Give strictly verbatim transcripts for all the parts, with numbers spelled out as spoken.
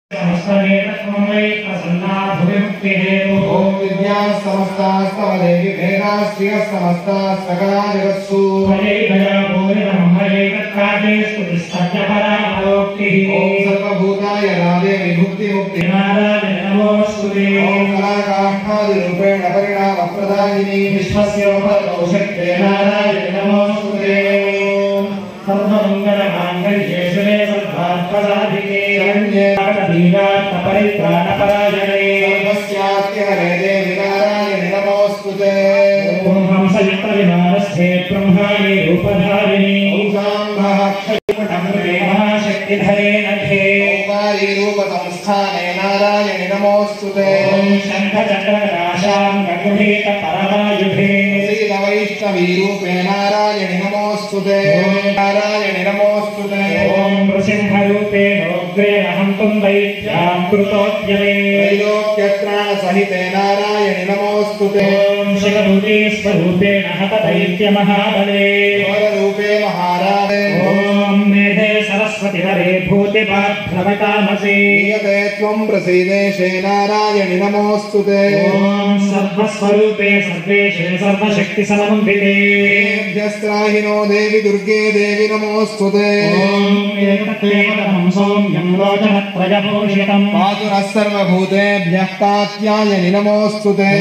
ओम विद्या समस्ता स्तवदेवी भेदा श्रिय समस्ता सकला जगत्सु हरे भया भूरि नमः तत्काजे स्तुतिस्तज्ञ परामोक्ति ओम सर्वभूताय राधे विभुक्ति मुक्ति नारायण नमोस्तुते ओम कलाकाष्ठादि रूपेण परिणाम प्रदायिनी विश्वस्योपतो शक्ते नारायण नमोस्तुते सर्वमंगल मांगल्ये शिवे सर्वार्थसाधिके शरण्ये नाटवीरात् परित्राणपरायणे सर्वस्यास्ति हरे देवी नारायणि नमोस्तुते ओम हंसयुक्तविमानस्थे ब्रह्माणि रूपधारिणि ओम साम्भक्षयमृते महाशक्तिधरे नखे ओंकारि रूपसंस्थाने नारायणि नमोस्तुते ओम शंखचक्रनाशां गगुहीत परमायुधे श्रीलवैष्णवी रूपे नारायणि नमोस्तुते ओम नारायणि नमोस्तुते ओम नृसिंहरूपे नोग्रेण हन्तुं दैत्यां कृतोद्यमे त्रैलोक्यत्राण सहिते नारायणि नमोस्तुते ओम शिवभूते स्वरूपेण हत दैत्य महाबले वररूपे महाराजे ओम मेधे सरस्वती वरे भूतिभाभ्रवतामसि नियते त्वं प्रसीदेशे नारायणि नमोस्तुते ओम सर्वस्वरूपे सर्वेशे सर्वशक्ति समन्विते देव्यस्त्राहिनो देवी दुर्गे देवी नमोस्तुते ओम एकत्वेकं सौम्यं लोचनत्रयभूषितं पातुरः सर्वभूतेभ्यः कात्यायनि नमोस्तुते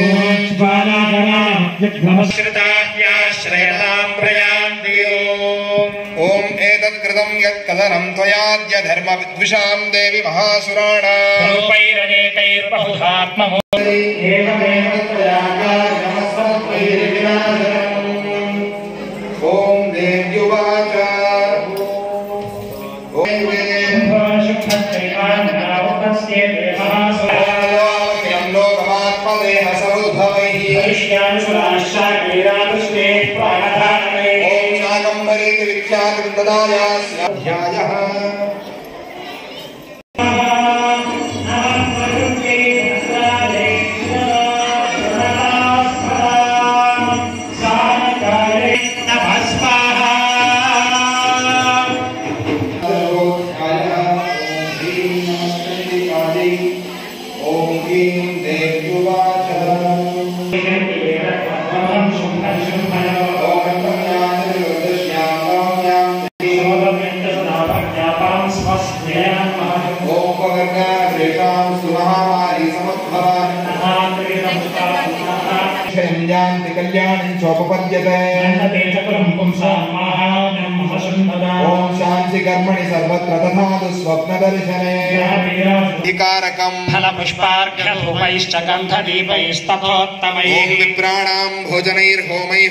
ज्वालागणाभ्युग्रमश्रिताह्याश्रयतां प्रयान्ति ओम एतत्कृतं यत्कलनं त्वयाद्य धर्मविद्विषां देवी महासुराणां रूपैरनेकैर्बहुधात्ममो एवमेव ओम देव्युवाच ओम शुद्धैवान्नावतस्य देवहासुरां लोकमात्मदेह समुद्भवैः वैश्यानुसुराश्चाक्रीरानुष्णे प्राणधारणे ओम शाकम्भरीति विख्यातकृतदायास्याध्यायः कल्याणं चोपपद्यते ओम शांति कर्मणि सर्वत्र तथातु स्वप्नदर्शने विकारकं फलपुष्पार्घ्यधूपैश्च गन्धदीपैस्तथोत्तमैः ओम विप्राणां भोजनैर्होमैः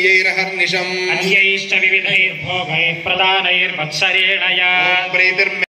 प्रोक्षणीयैरहर्निशम् अन्यैश्च विविधैर्भोगैः प्रदानैर्वत्सरेण या प्रीतिर्मे